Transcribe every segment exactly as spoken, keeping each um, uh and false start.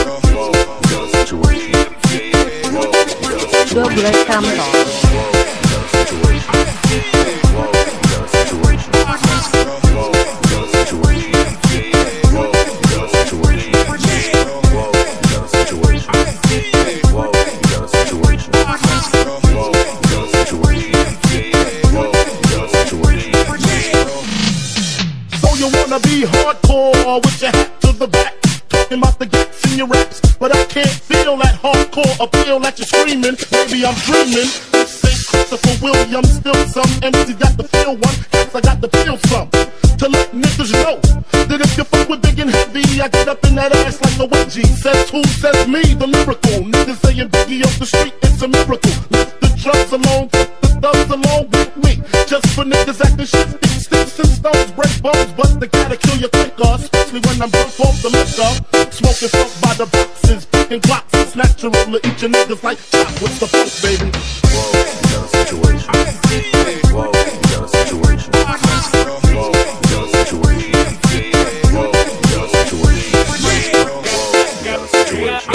Dobre tamto. You wanna be hardcore with your hat to the back, talking about the gaps in your raps, but I can't feel that hardcore appeal that you're screaming. Maybe I'm dreaming. This ain't Christopher Williams, still some M C's got to feel one, cats I got to feel some. To let niggas know that if you fuck with big and heavy, I get up in that ass like a wedgie. Says who? Says me, the lyrical. Niggas saying Biggie off the street, it's a miracle. Let the drugs alone, put the thugs along with me. Just for niggas acting shifty. Sticks and stones break bones, but they gotta kill you quicker, especially when I'm drunk off the liquor. Smoking funk by the boxes, picking blocks. It's natural to eat your niggas like chop. What's the funk, baby? Whoa, you got a situation. Whoa, you got a situation. Whoa, you got a situation. Whoa, you got a situation. Whoa, you got a situation. Whoa, you got a situation.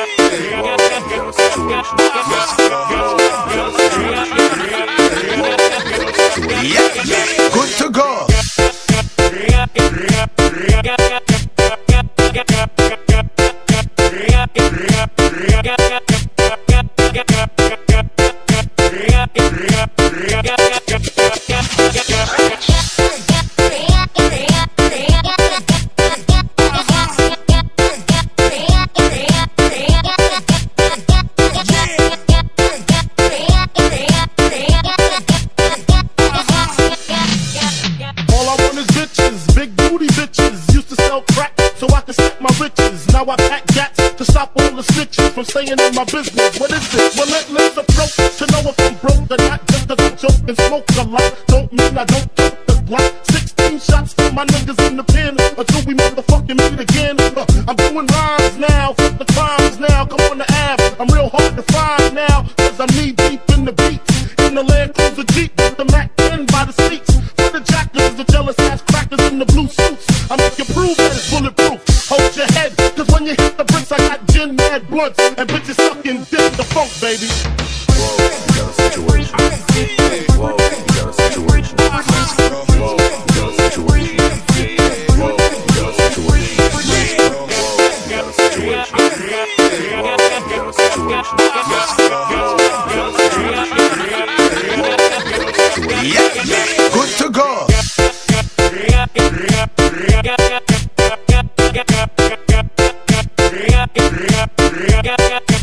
Yeah, good to go. Now I pack gats to stop all the snitches from staying in my business. What is this? Relentless approach to know if I'm broke or not. Just cause I joke and smoke a lot don't mean I don't took the block. Sixteen shots for my niggas in the pen until we motherfucking meet again. Uh, I'm doing rhymes now, fuck the crimes now. Come on the Ave, I'm real hard to find now, cause I'm knee deep in the beats. In the Land Cruiser Jeep with the Mac ten by the seats. For the jackers, the jealous ass crackers in the blue suits. I make you prove that it's bulletproof. Hold your head, cause when you hit the bricks, I got gin, mad blunts, and bitches sucking dick, the funk, baby. Whoa, you got a situation. Whoa, you got a situation. Whoa, you got a situation. Whoa, you got a situation. Whoa, you got a situation. Whoa, you got a situation. Whoa, you got a situation. Yeah, good to go. Yeah.